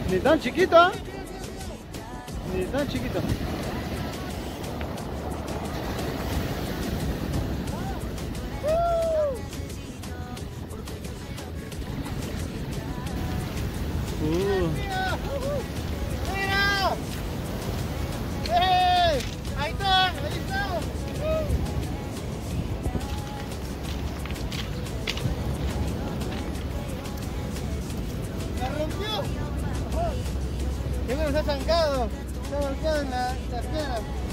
Ni tan chiquito, ¿eh? Ni tan chiquito. ¡Mira! ¡Eh! ¡Ahí está! ¡Ahí está! ¡La rompió! ¡Qué bueno, está zancado! Está golpeado en las piernas.